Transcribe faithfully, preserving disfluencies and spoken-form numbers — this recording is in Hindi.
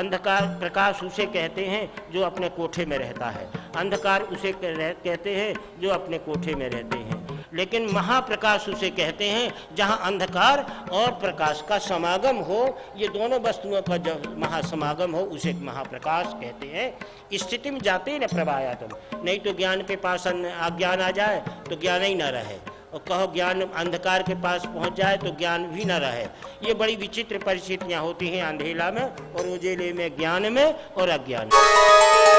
अंधकार प्रकाश उसे कहते हैं जो अपने कोठे में रहता है, अंधकार उसे कहते हैं जो अपने कोठे में रहते हैं, लेकिन महाप्रकाश उसे कहते हैं जहाँ अंधकार और प्रकाश का समागम हो, ये दोनों वस्तुओं का जब महासमागम हो उसे महाप्रकाश कहते हैं। स्थिति में जाते ही न प्रभाया तुम, नहीं तो ज्ञान के पास अज्ञान आ जाए तो ज्ञान ही न रहे, और कहो ज्ञान अंधकार के पास पहुंच जाए तो ज्ञान भी न रहे। ये बड़ी विचित्र परिस्थितियां होती हैं अंधेला में और उजेले में, ज्ञान में और अज्ञान में।